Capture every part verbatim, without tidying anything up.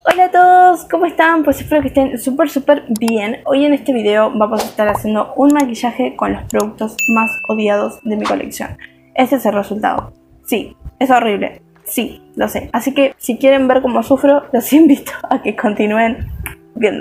Hola a todos, ¿cómo están? Pues espero que estén súper súper bien. Hoy en este video vamos a estar haciendo un maquillaje con los productos más odiados de mi colección. Este es el resultado. Sí, es horrible. Sí, lo sé. Así que si quieren ver cómo sufro, los invito a que continúen viendo.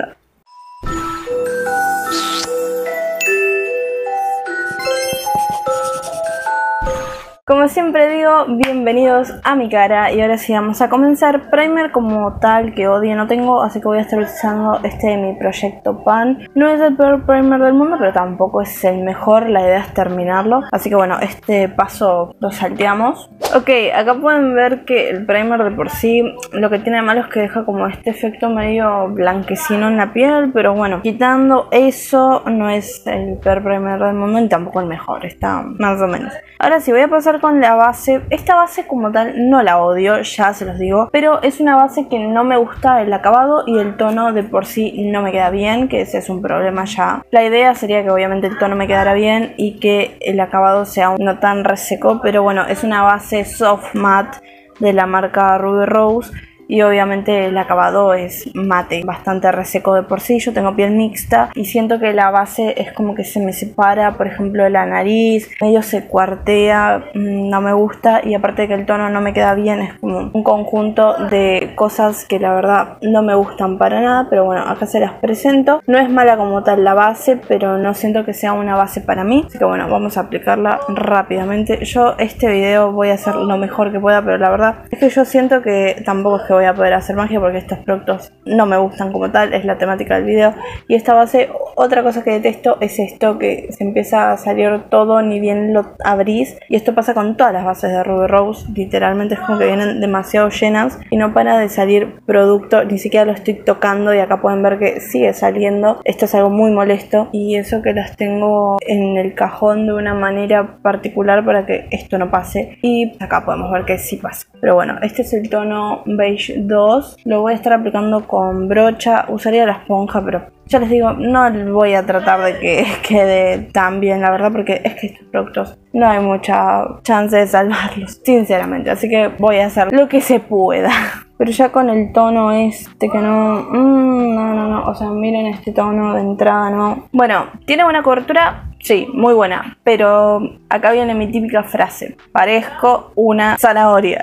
Como siempre digo, bienvenidos a mi cara y ahora sí vamos a comenzar. Primer como tal que odio no tengo, así que voy a estar utilizando este de mi proyecto Pan. No es el peor primer del mundo, pero tampoco es el mejor, la idea es terminarlo. Así que bueno, este paso lo salteamos. Ok, acá pueden ver que el primer de por sí lo que tiene de malo es que deja como este efecto medio blanquecino en la piel, pero bueno, quitando eso no es el peor primer del mundo ni tampoco el mejor, está más o menos. Ahora sí, voy a pasar con la base. Esta base como tal no la odio, ya se los digo, pero es una base que no me gusta el acabado y el tono de por sí no me queda bien, que ese es un problema ya. La idea sería que obviamente el tono me quedara bien y que el acabado sea no tan reseco, pero bueno, es una base soft matte de la marca Ruby Rose. Y obviamente el acabado es mate, bastante reseco de por sí. Yo tengo piel mixta y siento que la base es como que se me separa, por ejemplo, de la nariz, medio se cuartea, no me gusta. Y aparte de que el tono no me queda bien, es como un conjunto de cosas que la verdad no me gustan para nada. Pero bueno, acá se las presento. No es mala como tal la base, pero no siento que sea una base para mí. Así que bueno, vamos a aplicarla rápidamente. Yo este video voy a hacer lo mejor que pueda, pero la verdad es que yo siento que tampoco es que voy a poder hacer magia porque estos productos no me gustan como tal, es la temática del video. Y esta base, otra cosa que detesto es esto, que se empieza a salir todo ni bien lo abrís, y esto pasa con todas las bases de Ruby Rose, literalmente es como que vienen demasiado llenas y no para de salir producto, ni siquiera lo estoy tocando y acá pueden ver que sigue saliendo. Esto es algo muy molesto y eso que las tengo en el cajón de una manera particular para que esto no pase, y acá podemos ver que sí pasa. Pero bueno, este es el tono beige dos, lo voy a estar aplicando con brocha, usaría la esponja, pero ya les digo, no voy a tratar de que quede tan bien, la verdad, porque es que estos productos no hay mucha chance de salvarlos, sinceramente, así que voy a hacer lo que se pueda. Pero ya con el tono este que no, mmm, no, no, no, o sea, miren este tono de entrada, no. Bueno, ¿tiene buena cobertura? Sí, muy buena, pero acá viene mi típica frase: parezco una zanahoria.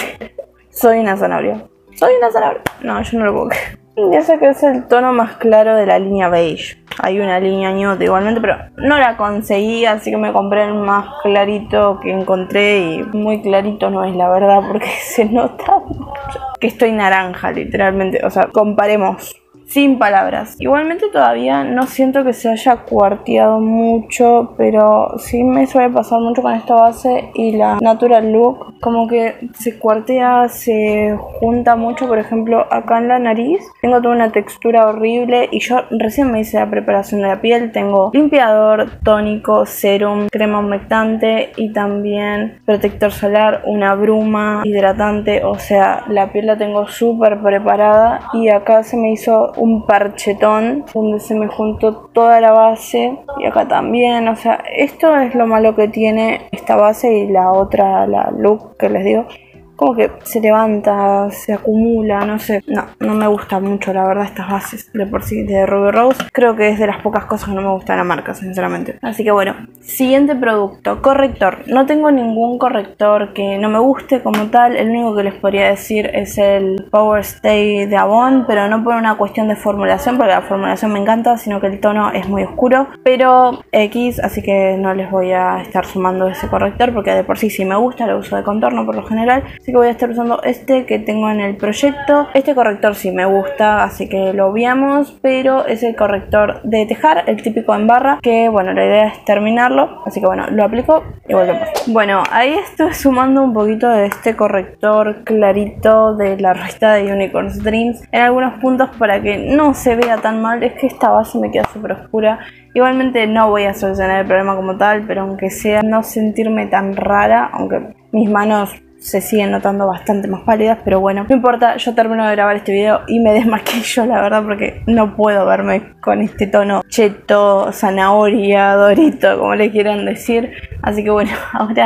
Soy una zanahoria. Soy una zanahoria. No, yo no lo puedo creer. Ya sé que es el tono más claro de la línea beige. Hay una línea ñote igualmente, pero no la conseguí, así que me compré el más clarito que encontré. Y muy clarito no es, la verdad, porque se nota mucho que estoy naranja, literalmente. O sea, comparemos. Sin palabras. Igualmente todavía no siento que se haya cuarteado mucho, pero sí me suele pasar mucho con esta base y la Natural Look, como que se cuartea, se junta mucho. Por ejemplo, acá en la nariz tengo toda una textura horrible y yo recién me hice la preparación de la piel. Tengo limpiador, tónico, serum, crema humectante y también protector solar, una bruma, hidratante. O sea, la piel la tengo súper preparada y acá se me hizo un parchetón donde se me juntó toda la base y acá también. O sea, esto es lo malo que tiene esta base y la otra, la Look que les digo, como que se levanta, se acumula, no sé. No, no me gusta mucho la verdad estas bases de por sí de Ruby Rose. Creo que es de las pocas cosas que no me gusta de la marca, sinceramente. Así que bueno, siguiente producto, corrector. No tengo ningún corrector que no me guste como tal. El único que les podría decir es el Power Stay de Avon, pero no por una cuestión de formulación, porque la formulación me encanta, sino que el tono es muy oscuro, pero X, así que no les voy a estar sumando ese corrector porque de por sí sí me gusta, lo uso de contorno por lo general. Así que voy a estar usando este que tengo en el proyecto. Este corrector sí me gusta, así que lo obviamos, pero es el corrector de tejar, el típico en barra, que bueno, la idea es terminarlo. Así que bueno, lo aplico y volvemos. Bueno, ahí estoy sumando un poquito de este corrector clarito de la revista de Unicorn's Dreams en algunos puntos para que no se vea tan mal. Es que esta base me queda súper oscura. Igualmente no voy a solucionar el problema como tal, pero aunque sea no sentirme tan rara, aunque mis manos se siguen notando bastante más pálidas, pero bueno, no importa, yo termino de grabar este video y me desmaquillo, la verdad, porque no puedo verme con este tono cheto, zanahoria, dorito, como le quieran decir. Así que bueno, ahora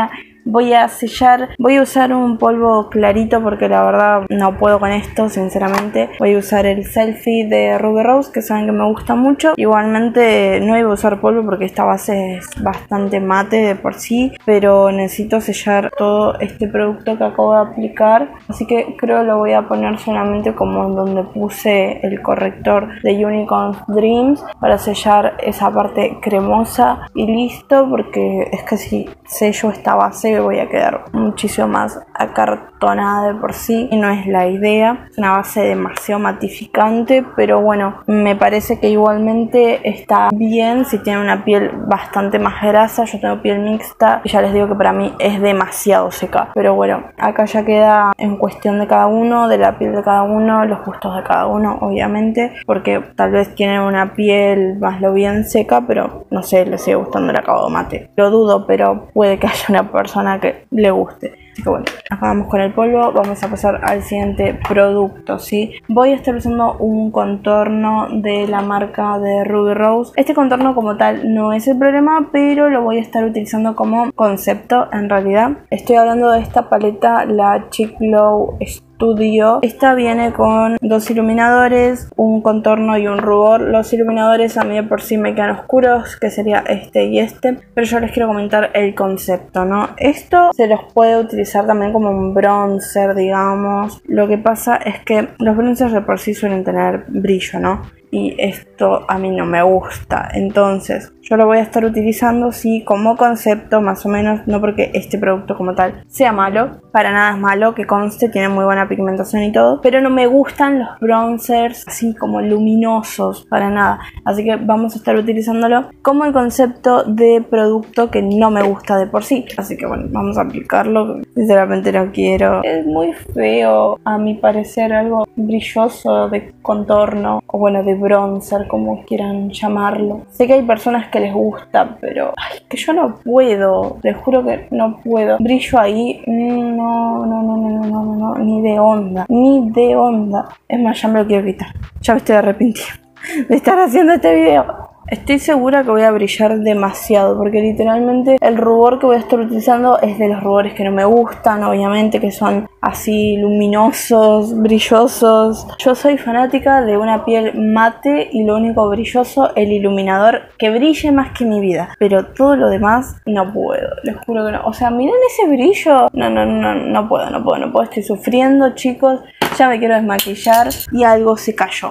voy a sellar, voy a usar un polvo clarito porque la verdad no puedo con esto, sinceramente. Voy a usar el Selfie de Ruby Rose, que saben que me gusta mucho. Igualmente no iba a usar polvo porque esta base es bastante mate de por sí, pero necesito sellar todo este producto que acabo de aplicar, así que creo lo voy a poner solamente como en donde puse el corrector de Unicorn Dreams para sellar esa parte cremosa y listo, porque es que si sello esta base voy a quedar muchísimo más acartonada de por sí y no es la idea. Es una base demasiado matificante, pero bueno, me parece que igualmente está bien si tiene una piel bastante más grasa. Yo tengo piel mixta y ya les digo que para mí es demasiado seca, pero bueno, acá ya queda en cuestión de cada uno, de la piel de cada uno, los gustos de cada uno, obviamente, porque tal vez tienen una piel más lo bien seca, pero no sé, les sigue gustando el acabado mate. Lo dudo, pero puede que haya una persona que le guste. Así que bueno, acabamos con el polvo, vamos a pasar al siguiente producto, ¿sí? Voy a estar usando un contorno de la marca de Ruby Rose. Este contorno como tal no es el problema, pero lo voy a estar utilizando como concepto en realidad. Estoy hablando de esta paleta, la Cheek Glow Studio. Esta viene con dos iluminadores, un contorno y un rubor. Los iluminadores a mí de por sí me quedan oscuros, que sería este y este, pero yo les quiero comentar el concepto, ¿no? Esto se los puede utilizar también como un bronzer, digamos. Lo que pasa es que los bronzers de por sí suelen tener brillo, ¿no? Y esto a mí no me gusta, entonces yo lo voy a estar utilizando sí como concepto más o menos, no porque este producto como tal sea malo, para nada es malo, que conste, tiene muy buena pigmentación y todo, pero no me gustan los bronzers así como luminosos, para nada, así que vamos a estar utilizándolo como el concepto de producto que no me gusta de por sí, así que bueno, vamos a aplicarlo. Sinceramente no quiero, es muy feo a mi parecer, algo brilloso de contorno o bueno, de bronzer, como quieran llamarlo. Sé que hay personas que les gusta, pero ay, que yo no puedo, les juro que no puedo. Brillo ahí, no, no, no, no, no, no, no, ni de onda, ni de onda. Es más, ya me lo quiero quitar, ya me estoy arrepintiendo de estar haciendo este video. Estoy segura que voy a brillar demasiado, porque literalmente el rubor que voy a estar utilizando es de los rubores que no me gustan, obviamente, que son así luminosos, brillosos. Yo soy fanática de una piel mate y lo único brilloso, el iluminador, que brille más que mi vida. Pero todo lo demás no puedo, les juro que no. O sea, miren ese brillo. No, no, no, no puedo, no puedo, no puedo. Estoy sufriendo, chicos. Ya me quiero desmaquillar y algo se cayó.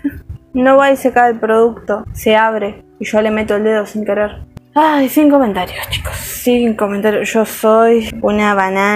No va y se cae el producto, se abre y yo le meto el dedo sin querer. Ay, sin comentarios, chicos, sin comentarios. Yo soy una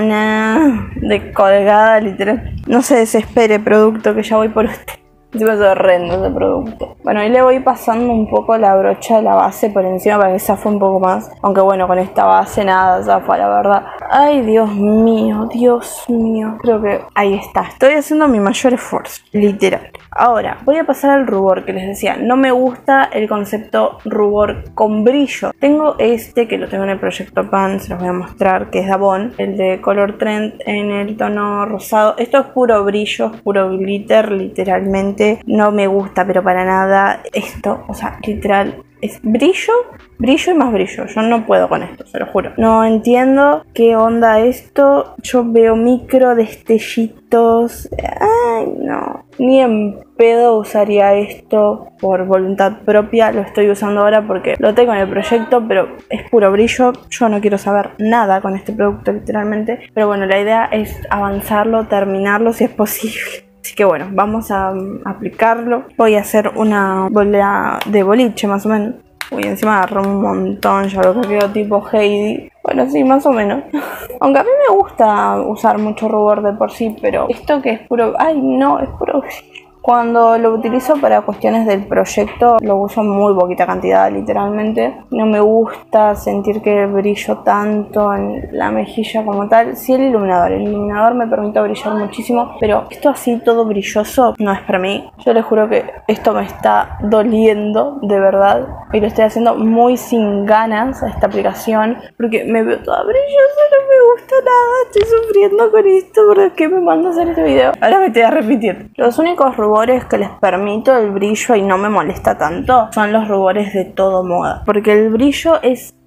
banana de colgada, literal. No se desespere, producto, que ya voy por usted. Se me hace horrendo ese producto. Bueno, ahí le voy pasando un poco la brocha de la base por encima para que zafe un poco más. Aunque bueno, con esta base nada zafa, la verdad. Ay, Dios mío, Dios mío. Creo que ahí está. Estoy haciendo mi mayor esfuerzo, literal. Ahora, voy a pasar al rubor que les decía. No me gusta el concepto rubor con brillo. Tengo este que lo tengo en el Proyecto Pan, se los voy a mostrar, que es Davon. El de Color Trend en el tono rosado. Esto es puro brillo, es puro glitter, literalmente. No me gusta, pero para nada esto, o sea, literal, es brillo, brillo y más brillo. Yo no puedo con esto, se lo juro. No entiendo qué onda esto. Yo veo micro destellitos. Ay, no. Ni en pedo usaría esto por voluntad propia. Lo estoy usando ahora porque lo tengo en el proyecto, pero es puro brillo. Yo no quiero saber nada con este producto, literalmente. Pero bueno, la idea es avanzarlo, terminarlo si es posible. Así que bueno, vamos a um, aplicarlo. Voy a hacer una bola de boliche más o menos. Uy, encima agarró un montón, ya lo que quedó tipo Heidi. Bueno, sí, más o menos. Aunque a mí me gusta usar mucho rubor de por sí, pero esto que es puro... Ay, no, es puro... Cuando lo utilizo para cuestiones del proyecto, lo uso en muy poquita cantidad, literalmente. No me gusta sentir que brillo tanto en la mejilla como tal. Sí, el iluminador. El iluminador me permite brillar muchísimo, pero esto así todo brilloso no es para mí. Yo les juro que esto me está doliendo, de verdad. Y lo estoy haciendo muy sin ganas, esta aplicación, porque me veo toda brillosa, no me gusta nada. Estoy sufriendo con esto, ¿por qué me mando a hacer este video? Ahora me estoy arrepintiendo. Los únicos rubores que les permito el brillo y no me molesta tanto son los rubores de Todo Moda, porque el brillo es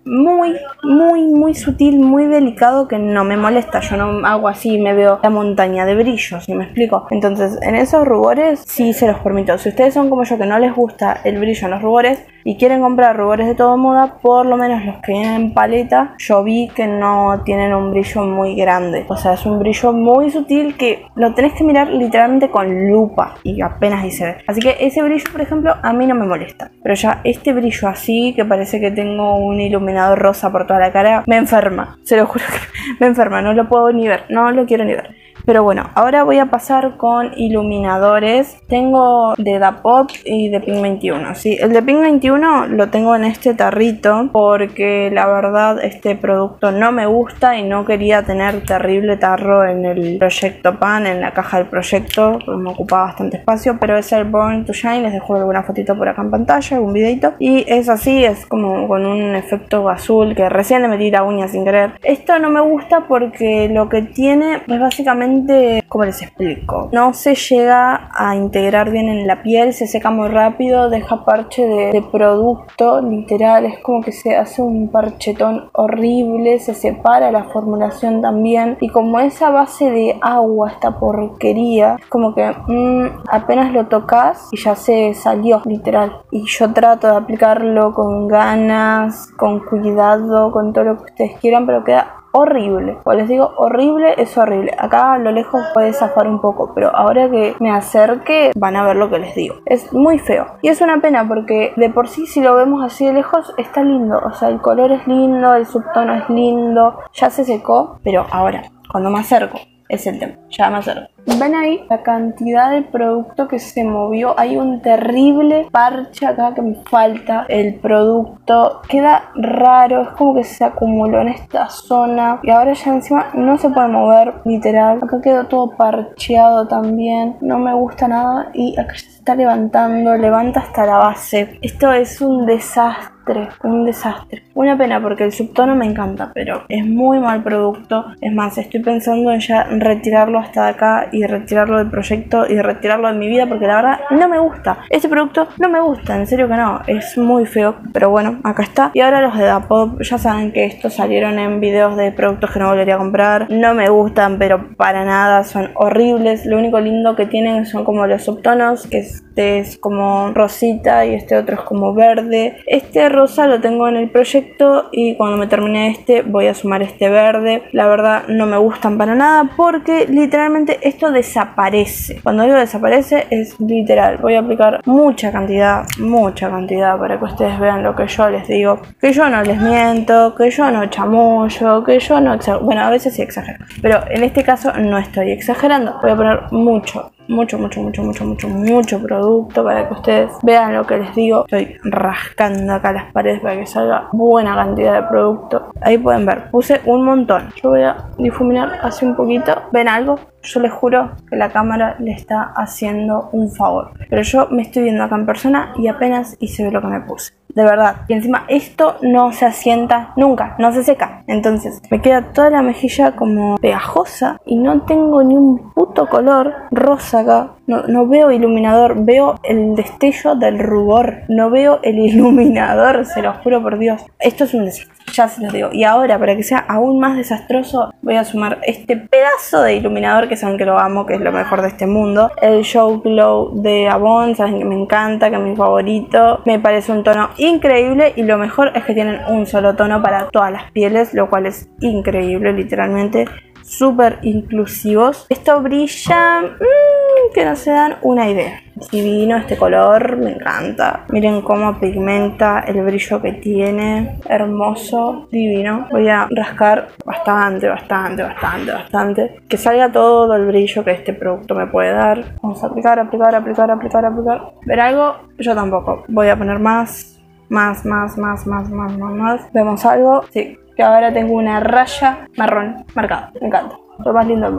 muy, muy, muy sutil, muy delicado, que no me molesta. Yo no hago así y me veo la montaña de brillo, ¿sí me explico? Entonces, en esos rubores sí se los permito. Si ustedes son como yo, que no les gusta el brillo en los rubores y quieren comprar rubores de todo moda, por lo menos los que vienen en paleta, yo vi que no tienen un brillo muy grande. O sea, es un brillo muy sutil que lo tenés que mirar literalmente con lupa y apenas ahí se ve. Así que ese brillo, por ejemplo, a mí no me molesta. Pero ya este brillo así, que parece que tengo un iluminador rosa por toda la cara, me enferma. Se lo juro que me enferma, no lo puedo ni ver, no lo quiero ni ver. Pero bueno, ahora voy a pasar con iluminadores. Tengo de Dapop y de Pink veintiuno, ¿sí? El de Pink veintiuno lo tengo en este tarrito porque la verdad este producto no me gusta y no quería tener terrible tarro en el Proyecto Pan, en la caja del proyecto, porque me ocupaba bastante espacio. Pero es el Born to Shine, les dejo alguna fotito por acá en pantalla, algún videito. Y es así, es como con un efecto azul que recién le metí la uña sin querer. Esto no me gusta porque lo que tiene es básicamente, ¿cómo les explico? No se llega a integrar bien en la piel, se seca muy rápido, deja parche de, de producto, literal, es como que se hace un parchetón horrible, se separa la formulación también, y como esa base de agua, esta porquería, es como que mmm, apenas lo tocas y ya se salió, literal. Y yo trato de aplicarlo con ganas, con cuidado, con todo lo que ustedes quieran, pero queda horrible. Como les digo, horrible es horrible. Acá a lo lejos puede zafar un poco, pero ahora que me acerque van a ver lo que les digo. Es muy feo y es una pena porque de por sí, si lo vemos así de lejos, está lindo. O sea, el color es lindo, el subtono es lindo, ya se secó, pero ahora cuando me acerco es el tema, ya me acerco. ¿Ven ahí la cantidad de producto que se movió? Hay un terrible parche acá que me falta. El producto queda raro, es como que se acumuló en esta zona y ahora ya encima no se puede mover, literal. Acá quedó todo parcheado también, no me gusta nada. Y acá se está levantando, levanta hasta la base. Esto es un desastre, un desastre. Una pena porque el subtono me encanta, pero es muy mal producto. Es más, estoy pensando en ya retirarlo hasta acá y retirarlo del proyecto y retirarlo de mi vida porque la verdad no me gusta. Este producto no me gusta, en serio que no, es muy feo, pero bueno, acá está. Y ahora los de Dapop, ya saben que estos salieron en videos de productos que no volvería a comprar. No me gustan, pero para nada, son horribles. Lo único lindo que tienen son como los subtonos, que este es como rosita y este otro es como verde. Este rosa lo tengo en el proyecto y cuando me termine este voy a sumar este verde. La verdad no me gustan para nada porque literalmente esto desaparece. Cuando digo desaparece es literal. Voy a aplicar mucha cantidad, mucha cantidad para que ustedes vean lo que yo les digo. Que yo no les miento, que yo no chamullo, que yo no... Bueno, a veces sí exagero, pero en este caso no estoy exagerando. Voy a poner mucho, mucho, mucho, mucho, mucho, mucho, mucho producto para que ustedes vean lo que les digo. Estoy rascando acá las paredes para que salga buena cantidad de producto. Ahí pueden ver, puse un montón. Yo voy a difuminar así un poquito. ¿Ven algo? Yo les juro que la cámara le está haciendo un favor. Pero yo me estoy viendo acá en persona y apenas hice lo que me puse. De verdad. Y encima esto no se asienta nunca, no se seca. Entonces me queda toda la mejilla como pegajosa y no tengo ni un puto color rosa acá. No, no veo iluminador, veo el destello del rubor. No veo el iluminador, se lo juro por Dios. Esto es un desastre, ya se los digo. Y ahora, para que sea aún más desastroso, voy a sumar este pedazo de iluminador que saben que lo amo, que es lo mejor de este mundo. El Show Glow de Avon, saben que me encanta, que es mi favorito. Me parece un tono increíble y lo mejor es que tienen un solo tono para todas las pieles, lo cual es increíble, literalmente. Súper inclusivos. Esto brilla, mmm, que no se dan una idea. Divino este color, me encanta. Miren cómo pigmenta, el brillo que tiene, hermoso, divino. Voy a rascar bastante, bastante, bastante, bastante, que salga todo el brillo que este producto me puede dar. Vamos a aplicar, aplicar, aplicar, aplicar, aplicar. ¿Ver algo? Yo tampoco. Voy a poner más, más, más, más, más, más, más, más. ¿Vemos algo? Sí. Que ahora tengo una raya marrón marcada. Me encanta. Lo más lindo del mundo.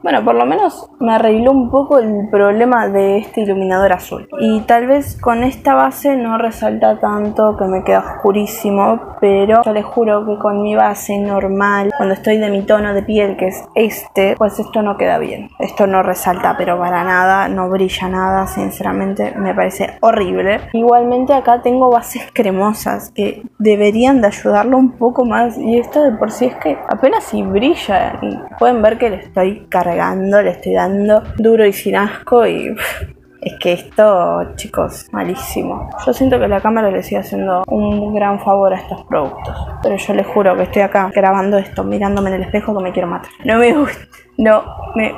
bueno, por lo menos me arregló un poco el problema de este iluminador azul. Y tal vez con esta base no resalta tanto, que me queda oscurísimo, pero yo les juro que con mi base normal, cuando estoy de mi tono de piel, que es este, pues esto no queda bien. Esto no resalta, pero para nada, no brilla nada, sinceramente me parece horrible. Igualmente acá tengo bases cremosas que deberían de ayudarlo un poco más, y esto de por sí es que apenas si brilla, y pueden ver que le estoy cargando, le estoy dando duro y sin asco, y uff, es que esto, chicos, malísimo. Yo siento que la cámara le sigue haciendo un gran favor a estos productos, pero yo les juro que estoy acá grabando esto, mirándome en el espejo, que me quiero matar. No me gusta, no me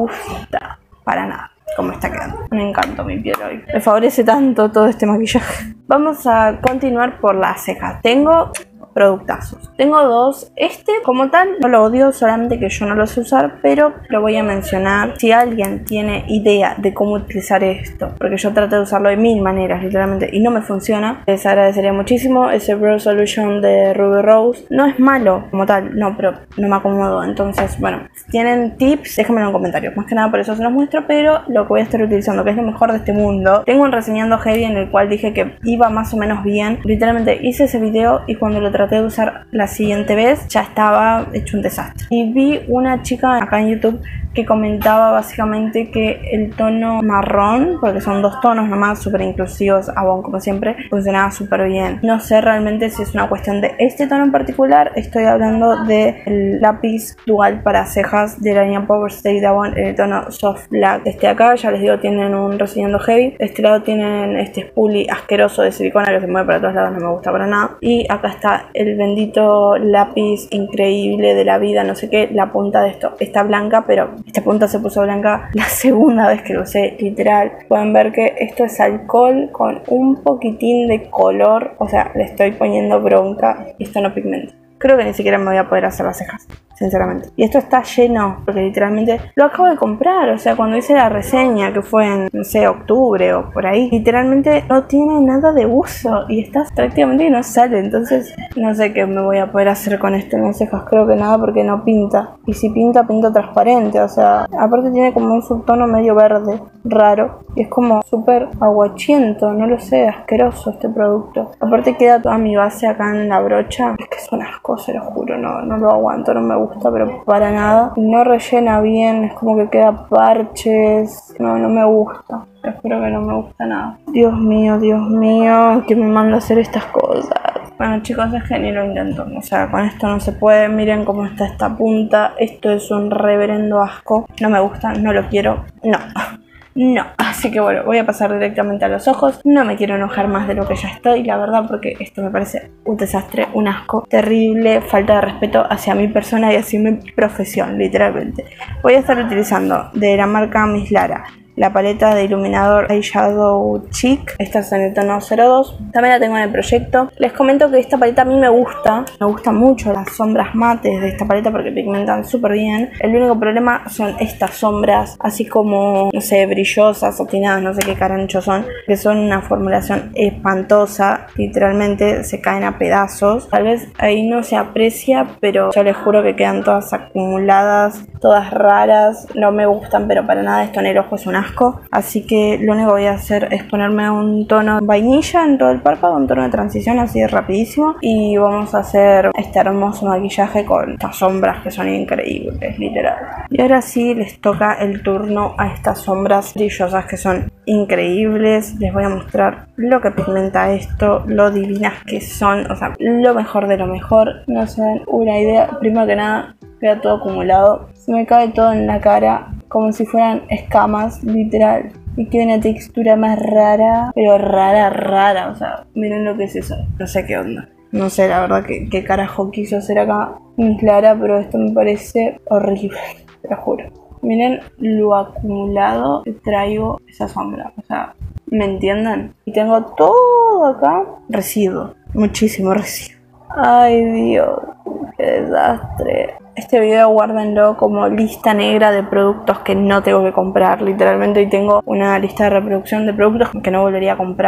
gusta para nada cómo está quedando. Me encanta mi piel hoy. Me favorece tanto todo este maquillaje. Vamos a continuar por las cejas. Tengo productazos. Tengo dos. Este, como tal, no lo odio, solamente que yo no lo sé usar, pero lo voy a mencionar. Si alguien tiene idea de cómo utilizar esto, porque yo traté de usarlo de mil maneras, literalmente, y no me funciona, les agradecería muchísimo. Ese Brow Solution de Ruby Rose no es malo como tal, no, pero no me acomodo. Entonces, bueno, si tienen tips, déjenmelo en comentarios. Más que nada por eso se los muestro, pero lo que voy a estar utilizando, que es lo mejor de este mundo. Tengo un reseñando heavy en el cual dije que iba más o menos bien. Literalmente hice ese video y cuando lo traté de usar la siguiente vez ya estaba hecho un desastre. Y vi una chica acá en YouTube que comentaba básicamente que el tono marrón, porque son dos tonos nomás, súper inclusivos, Avon como siempre, funcionaba súper bien. No sé realmente si es una cuestión de este tono en particular. Estoy hablando del lápiz dual para cejas de la línea Power Stay de Avon, el tono Soft Black. Este acá, ya les digo, tienen un reseñando heavy. De este lado tienen este spoolie asqueroso de silicona que se mueve para todos lados, no me gusta para nada. Y acá está el bendito lápiz increíble de la vida, no sé qué. La punta de esto está blanca, pero esta punta se puso blanca la segunda vez que lo usé, literal. Pueden ver que esto es alcohol con un poquitín de color, o sea, le estoy poniendo bronca y esto no pigmenta. Creo que ni siquiera me voy a poder hacer las cejas, sinceramente. Y esto está lleno, porque literalmente lo acabo de comprar. O sea, cuando hice la reseña, que fue en, no sé, octubre o por ahí, literalmente no tiene nada de uso y está prácticamente que no sale. Entonces, no sé qué me voy a poder hacer con esto en las cejas. Creo que nada, porque no pinta. Y si pinta, pinta transparente. O sea, aparte tiene como un subtono medio verde, raro. Y es como súper aguachiento, no lo sé, asqueroso este producto. Aparte queda toda mi base acá en la brocha. Es que es un asco, se lo juro, no, no lo aguanto, no me gusta, pero para nada. No rellena bien, es como que queda parches. No, no me gusta. Espero que no me gusta nada. Dios mío, Dios mío, que me manda a hacer estas cosas. Bueno, chicos, es que ni lo intento. O sea, con esto no se puede. Miren cómo está esta punta. Esto es un reverendo asco. No me gusta, no lo quiero. No. No, así que bueno, voy a pasar directamente a los ojos. No me quiero enojar más de lo que ya estoy, la verdad, porque esto me parece un desastre, un asco terrible, falta de respeto hacia mi persona y hacia mi profesión, literalmente. Voy a estar utilizando de la marca Miss Lara la paleta de iluminador Eyeshadow Chic. Esta es en el tono cero dos. También la tengo en el proyecto. Les comento que esta paleta a mí me gusta. Me gustan mucho las sombras mates de esta paleta porque pigmentan súper bien. El único problema son estas sombras, así como, no sé, brillosas, satinadas, no sé qué carancho son, que son una formulación espantosa. Literalmente se caen a pedazos. Tal vez ahí no se aprecia, pero yo les juro que quedan todas acumuladas, todas raras. No me gustan, pero para nada. Esto en el ojo es una así que lo único que voy a hacer es ponerme un tono vainilla en todo el párpado, un tono de transición así de rapidísimo, y vamos a hacer este hermoso maquillaje con estas sombras que son increíbles, literal. Y ahora sí les toca el turno a estas sombras brillosas que son increíbles. Les voy a mostrar lo que pigmenta esto, lo divinas que son, o sea, lo mejor de lo mejor. No se dan una idea. Primero que nada, queda todo acumulado, se me cae todo en la cara como si fueran escamas, literal. Y tiene una textura más rara, pero rara, rara. O sea, miren lo que es eso. No sé qué onda. No sé, la verdad, qué, qué carajo quiso hacer acá Miss Lara, pero esto me parece horrible, te lo juro. Miren lo acumulado que traigo esa sombra. O sea, ¿me entienden? Y tengo todo acá residuo. Muchísimo residuo. Ay, Dios, qué desastre. Este video guárdenlo como lista negra de productos que no tengo que comprar, literalmente. Y tengo una lista de reproducción de productos que no volvería a comprar.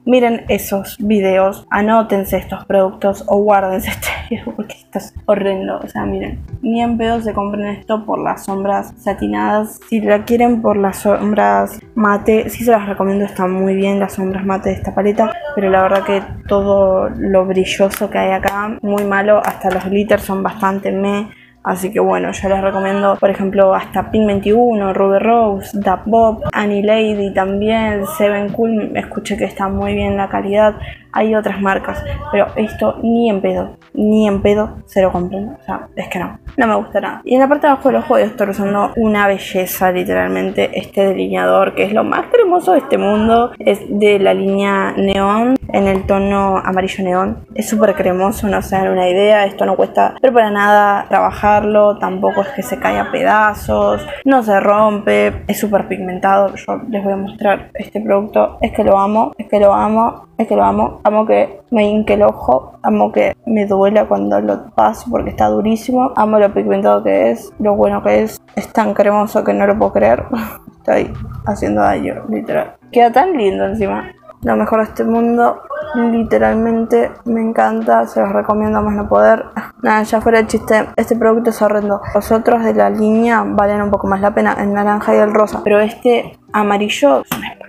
miren esos videos, anótense estos productos o guárdense este video porque esto es horrendo. O sea, miren, ni en pedo se compren esto por las sombras satinadas. Si la quieren por las sombras mate, sí se las recomiendo, están muy bien las sombras mate de esta paleta, pero la verdad que todo lo brilloso que hay acá, muy malo. Hasta los glitters son bastante meh. Así que bueno, yo les recomiendo, por ejemplo, hasta Pink veintiuno, Ruby Rose, Dap Bob, Annie Lady también, Seven Cool, escuché que está muy bien la calidad. Hay otras marcas, pero esto ni en pedo, ni en pedo se lo compren. O sea, es que no, no me gusta nada. Y en la parte de abajo del ojo estoy usando una belleza, literalmente, este delineador, que es lo más cremoso de este mundo. Es de la línea Neon, en el tono amarillo neón. Es súper cremoso, no se dan una idea. Esto no cuesta, pero para nada trabajarlo. Tampoco es que se cae a pedazos, no se rompe. Es súper pigmentado. Yo les voy a mostrar este producto. Es que lo amo, es que lo amo, es que lo amo. Amo que me hinque el ojo, amo que me duela cuando lo paso porque está durísimo. Amo lo pigmentado que es, lo bueno que es. Es tan cremoso que no lo puedo creer. Estoy haciendo daño, literal. Queda tan lindo encima. Lo mejor de este mundo, literalmente me encanta, se los recomiendo a más no poder. Nada, ya fuera el chiste, este producto es horrendo. Los otros de la línea valen un poco más la pena, el naranja y el rosa, pero este amarillo es un espanto.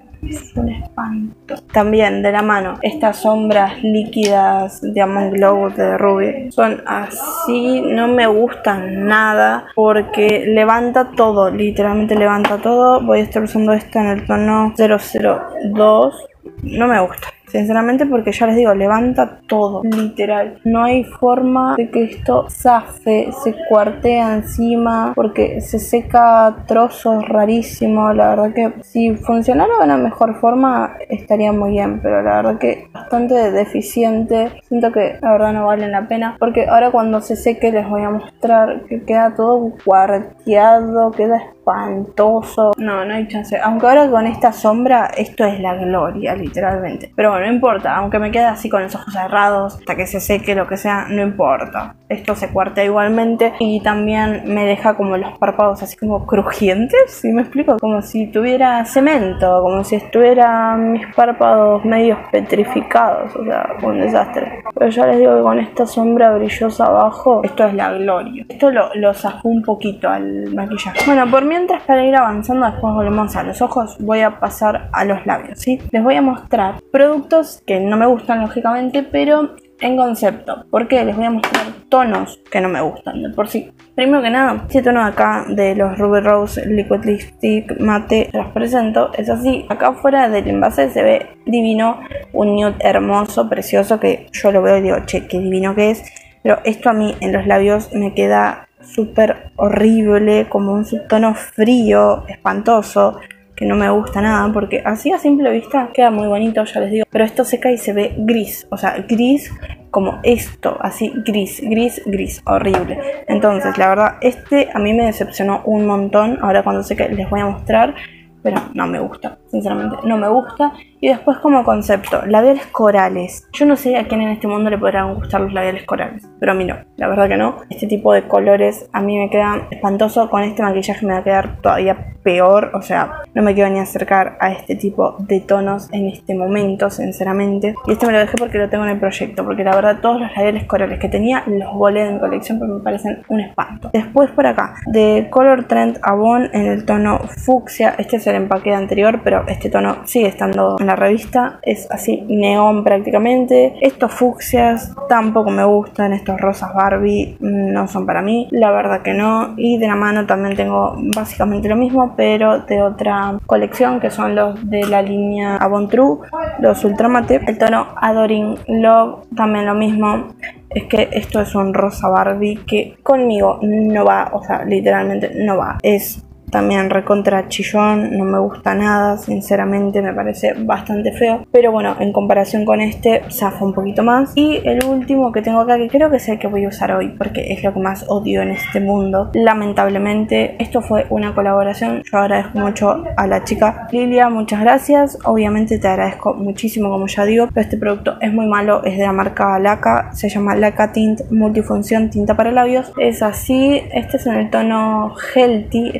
Es un espanto. También de la mano, estas sombras líquidas Diamond Glow de Ruby son así, no me gustan nada porque levanta todo, literalmente levanta todo. Voy a estar usando esta en el tono cero cero dos. No me gusta, sinceramente, porque ya les digo, levanta todo, literal. No hay forma de que esto zafe, se cuartea encima, porque se seca a trozos, rarísimo. La verdad que si funcionara de una mejor forma estaría muy bien, pero la verdad que bastante deficiente. Siento que la verdad no valen la pena, porque ahora cuando se seque les voy a mostrar que queda todo cuarteado, queda espantoso. No, no hay chance. Aunque ahora con esta sombra esto es la gloria, literalmente. Pero bueno, no importa. Aunque me quede así con los ojos cerrados hasta que se seque, lo que sea, no importa. Esto se cuartea igualmente. Y también me deja como los párpados así como crujientes, ¿sí me explico? Como si tuviera cemento, como si estuvieran mis párpados medios petrificados. O sea, un desastre. Pero ya les digo que con esta sombra brillosa abajo, esto es la gloria. Esto lo, lo zafó un poquito al maquillaje. Bueno, por mientras, para ir avanzando, después volvemos a los ojos, voy a pasar a los labios, ¿sí? Les voy a mostrar productos que no me gustan, lógicamente, pero en concepto. ¿Por qué? Les voy a mostrar tonos que no me gustan de por sí. Primero que nada, este tono de acá de los Ruby Rose Liquid Lipstick Mate, se los presento. Es así, acá afuera del envase se ve divino, un nude hermoso, precioso, que yo lo veo y digo, che, qué divino que es. Pero esto a mí en los labios me queda súper horrible, como un subtono frío, espantoso, que no me gusta nada, porque así a simple vista queda muy bonito, ya les digo, pero esto seca y se ve gris, o sea, gris como esto, así gris, gris, gris, horrible. Entonces, la verdad, este a mí me decepcionó un montón. Ahora cuando seque les voy a mostrar, pero no me gusta, sinceramente, no me gusta. Y después como concepto, labiales corales. Yo no sé a quién en este mundo le podrán gustar los labiales corales, pero a mí no, la verdad que no. Este tipo de colores a mí me quedan espantoso. Con este maquillaje me va a quedar todavía peor, o sea, no me quiero ni acercar a este tipo de tonos en este momento, sinceramente. Y este me lo dejé porque lo tengo en el proyecto, porque la verdad todos los labiales corales que tenía los volé en colección porque me parecen un espanto. Después por acá, de Color Trend Avon en el tono fucsia. Este es el empaque anterior, pero este tono sigue estando en la revista. Es así neón prácticamente. Estos fucsias tampoco me gustan. Estos rosas Barbie no son para mí, la verdad que no. Y de la mano también tengo básicamente lo mismo, pero de otra colección, que son los de la línea Avon True, los Ultra Mate. El tono Adoring Love, también lo mismo. Es que esto es un rosa Barbie que conmigo no va, o sea, literalmente no va. Es también recontra chillón, no me gusta nada, sinceramente me parece bastante feo. Pero bueno, en comparación con este, zafa un poquito más. Y el último que tengo acá, que creo que es el que voy a usar hoy, porque es lo que más odio en este mundo, lamentablemente. Esto fue una colaboración, yo agradezco mucho a la chica Lilia, muchas gracias. Obviamente te agradezco muchísimo, como ya digo, pero este producto es muy malo, es de la marca Laca, se llama Laca Tint Multifunción Tinta para Labios. Es así, este es en el tono Healthy, tono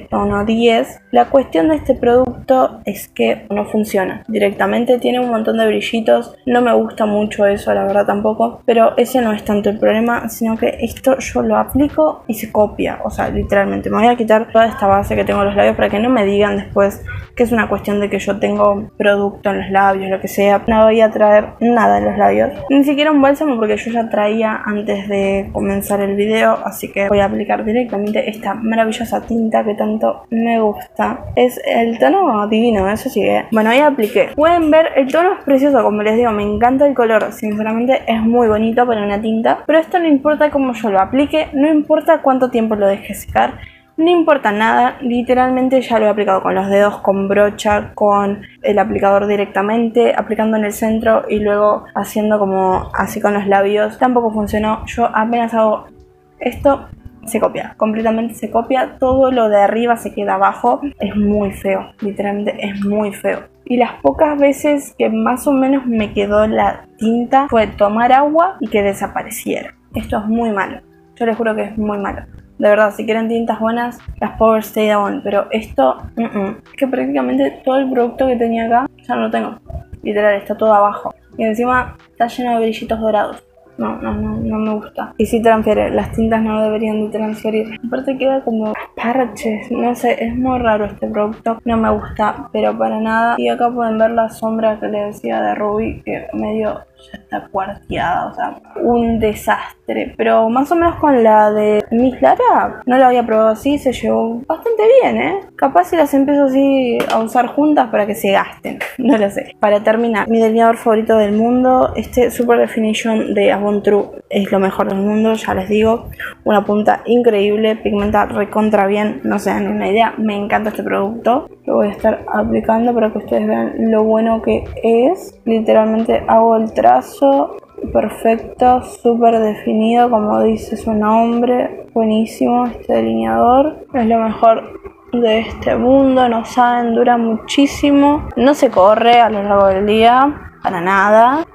como diez. La cuestión de este producto es que no funciona directamente, tiene un montón de brillitos, no me gusta mucho eso, la verdad tampoco, pero ese no es tanto el problema, sino que esto yo lo aplico y se copia, o sea, literalmente. Me voy a quitar toda esta base que tengo en los labios para que no me digan después que es una cuestión de que yo tengo producto en los labios, lo que sea. No voy a traer nada en los labios, ni siquiera un bálsamo, porque yo ya traía antes de comenzar el video, así que voy a aplicar directamente esta maravillosa tinta que tanto me gusta. Es el tono divino, eso sí, ¿eh? Bueno, ahí apliqué. Pueden ver, el tono es precioso, como les digo, me encanta el color, sinceramente es muy bonito para una tinta, pero esto no importa cómo yo lo aplique, no importa cuánto tiempo lo deje secar, no importa nada, literalmente ya lo he aplicado con los dedos, con brocha, con el aplicador directamente, aplicando en el centro y luego haciendo como así con los labios. Tampoco funcionó, yo apenas hago esto, se copia, completamente se copia, todo lo de arriba se queda abajo, es muy feo, literalmente es muy feo. Y las pocas veces que más o menos me quedó la tinta fue tomar agua y que desapareciera. Esto es muy malo, yo les juro que es muy malo. De verdad, si quieren tintas buenas, las Power Stay On, pero esto, uh -uh. es que prácticamente todo el producto que tenía acá ya no lo tengo. Literal, está todo abajo. Y encima está lleno de brillitos dorados. No, no, no, no me gusta. Y si transfiere, las tintas no deberían de transferir. Aparte queda como parches, no sé, es muy raro este producto. No me gusta, pero para nada. Y acá pueden ver la sombra que les decía de Ruby, que medio ya está cuarteada, o sea, un desastre. Pero más o menos con la de Miss Lara, no la había probado así, se llevó bastante bien, ¿eh? Capaz si las empiezo así a usar juntas para que se gasten, no lo sé. Para terminar, mi delineador favorito del mundo, este Super Definition de Avon True es lo mejor del mundo, ya les digo. Una punta increíble, pigmenta recontra bien, no se dan una idea, me encanta este producto. Lo voy a estar aplicando para que ustedes vean lo bueno que es. Literalmente hago el trazo perfecto, súper definido, como dice su nombre. Buenísimo este delineador, es lo mejor de este mundo. No saben, dura muchísimo, no se corre a lo largo del día para nada,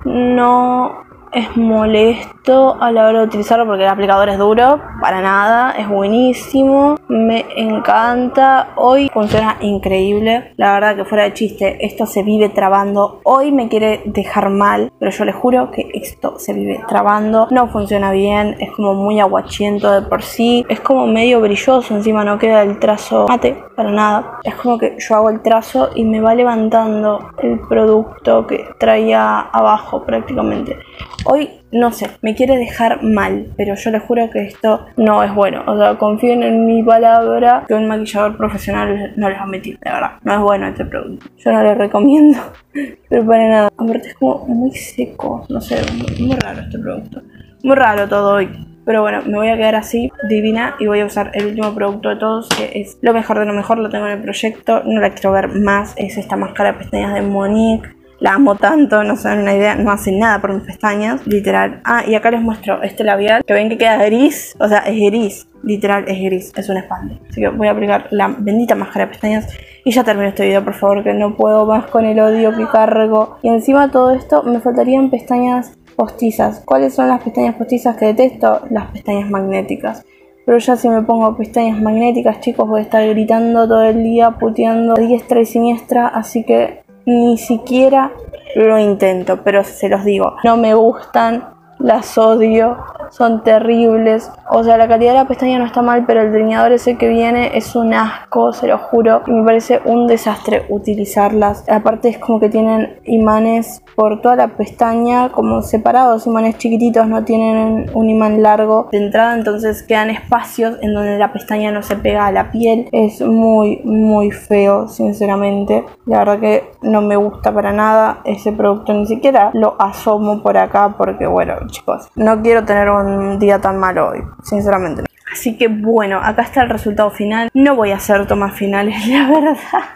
no es molesto a la hora de utilizarlo porque el aplicador es duro, para nada, es buenísimo, me encanta. Hoy funciona increíble, la verdad que fuera de chiste, esto se vive trabando. Hoy me quiere dejar mal, pero yo les juro que esto se vive trabando, no funciona bien, es como muy aguachento de por sí, es como medio brilloso, encima no queda el trazo mate para nada. Es como que yo hago el trazo y me va levantando el producto que traía abajo prácticamente. Hoy, no sé, me quiere dejar mal, pero yo les juro que esto no es bueno. O sea, confíen en mi palabra que un maquillador profesional no les va a mentir, de verdad. No es bueno este producto, yo no lo recomiendo, pero para nada. Aparte es como muy seco, no sé, muy, muy raro este producto. Muy raro todo hoy. Pero bueno, me voy a quedar así, divina, y voy a usar el último producto de todos, que es lo mejor de lo mejor, lo tengo en el proyecto, no la quiero ver más. Es esta máscara de pestañas de Monique. La amo tanto, no se dan una idea, no hace nada por mis pestañas, literal. Ah, y acá les muestro este labial, que ven que queda gris, o sea, es gris, literal es gris, es un espanto. Así que voy a aplicar la bendita máscara de pestañas y ya termino este video, por favor, que no puedo más con el odio que cargo. Y encima de todo esto, me faltarían pestañas postizas. ¿Cuáles son las pestañas postizas que detesto? Las pestañas magnéticas. Pero ya si me pongo pestañas magnéticas, chicos, voy a estar gritando todo el día, puteando a diestra y siniestra, así que ni siquiera lo intento, pero se los digo, no me gustan, las odio, son terribles. O sea, la calidad de la pestaña no está mal, pero el delineador ese que viene es un asco, se lo juro. Y me parece un desastre utilizarlas. Aparte es como que tienen imanes por toda la pestaña, como separados, imanes chiquititos, no tienen un imán largo de entrada. Entonces quedan espacios en donde la pestaña no se pega a la piel. Es muy, muy feo, sinceramente. La verdad que no me gusta para nada ese producto, ni siquiera lo asomo por acá porque, bueno, chicos, no quiero tener un día tan malo hoy, sinceramente no. Así que bueno, acá está el resultado final. No voy a hacer tomas finales, la verdad.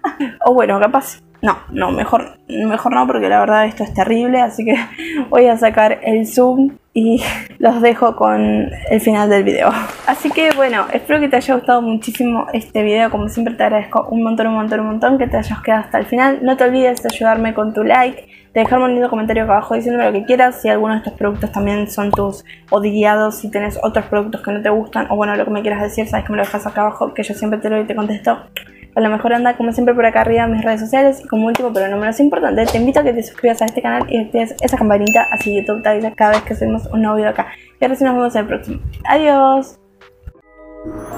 O bueno, capaz, no, no, mejor, mejor no, porque la verdad esto es terrible. Así que voy a sacar el zoom y los dejo con el final del video. Así que bueno, espero que te haya gustado muchísimo este video. Como siempre te agradezco un montón, un montón, un montón que te hayas quedado hasta el final. No te olvides de ayudarme con tu like, de dejarme un lindo comentario acá abajo diciéndome lo que quieras. Si alguno de estos productos también son tus odiados, si tenés otros productos que no te gustan, o bueno, lo que me quieras decir, sabes que me lo dejas acá abajo, que yo siempre te lo y te contesto. con la mejor onda, como siempre por acá arriba en mis redes sociales. Y como último pero no menos importante, te invito a que te suscribas a este canal y actives esa campanita, así YouTube te avisa cada vez que subimos un nuevo video acá. Y ahora sí nos vemos en el próximo. Adiós.